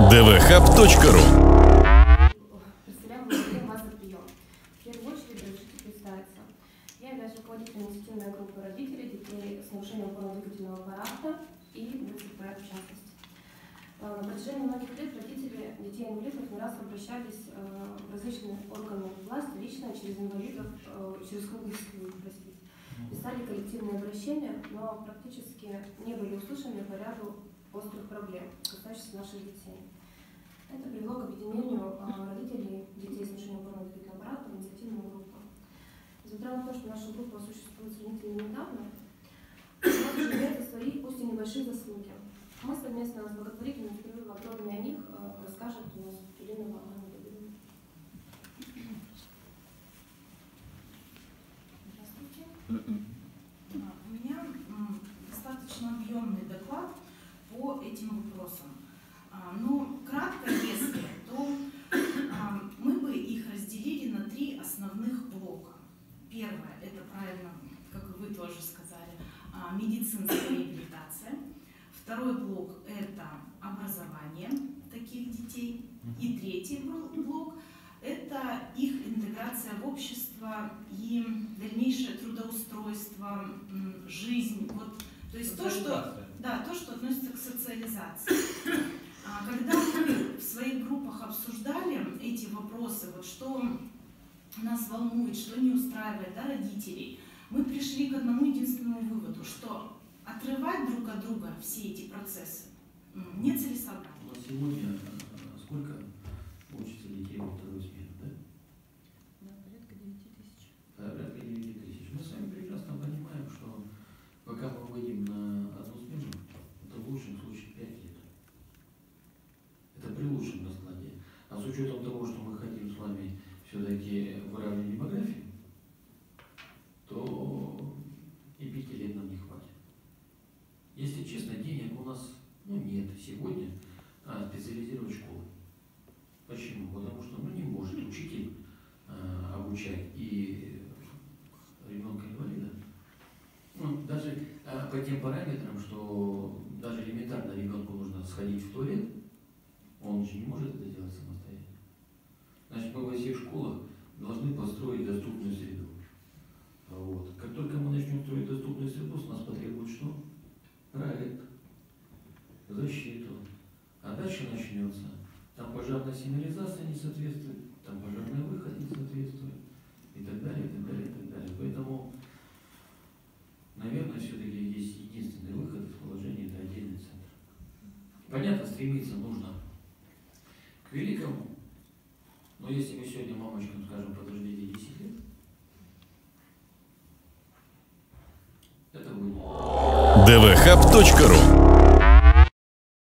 dvhub.ru. Представляем вас за прием. В первую очередь разрешите представиться. Я являюсь руководителем инициативной группы родителей детей с нарушением опорно-двигательного аппарата и ДЦП в частности. На протяжении многих лет родители детей-инвалидов не раз обращались в различные органы власти, лично через инвалидов, через круглый стол, простите. Писали коллективные обращения, но практически не были услышаны по ряду острых проблем, касающихся наших детей. Это привело к объединению родителей детей с нарушением опорно-двигательного аппарата в инициативную группу. Несмотря на то, что наша группа существует сравнительно недавно, она имеет свои, пусть и небольшие заслуги. Мы совместно с благотворительным фондом подробнее о них расскажет у нас Елена Ивановна. Здравствуйте. У меня достаточно объемный доклад по этим вопросам. Но кратко, если, то мы бы их разделили на три основных блока. Первое, это правильно, как и вы тоже сказали, медицинская реабилитация. Второй блок – это образование таких детей. И третий блок – это их интеграция в общество и дальнейшее трудоустройство, жизнь. Вот, то есть то, что относится к социализации. Когда мы в своих группах обсуждали эти вопросы, вот что нас волнует, что не устраивает, да, родителей, мы пришли к одному единственному выводу, что отрывать друг от друга все эти процессы нецелесообразно. У нас сегодня сколько учится детей во вторую смену, да? Порядка 9 тысяч. Порядка 9 тысяч. Мы с вами прекрасно понимаем, что пока мы выйдем на одну смену, это в лучшем случае 5 лет. Это при лучшем раскладе. А с учетом того, что мы хотим с вами все-таки выравнивать демографию, то и 5 лет нам не хватит. Если честно, денег у нас нет сегодня специализировать школы. Почему? Потому что не может учитель обучать и ребенка-инвалида. Даже по тем параметрам, что даже элементарно ребенку нужно сходить в туалет, он же не может это сделать самостоятельно. Значит, мы во всех школах должны построить доступную среду. Вот. Как только мы начнем строить доступную среду, с нас потребует что? Проект, защиту. А дальше начнется. Там пожарная сигнализация не соответствует, там пожарный выход не соответствует. И так далее, и так далее, и так далее. Поэтому, наверное, все-таки есть единственный выход из положения – это отдельный центр. Понятно, стремиться нужно к великому, но если мы сегодня мамочкам скажем, подождите 10 лет, это будет. dvhub.ru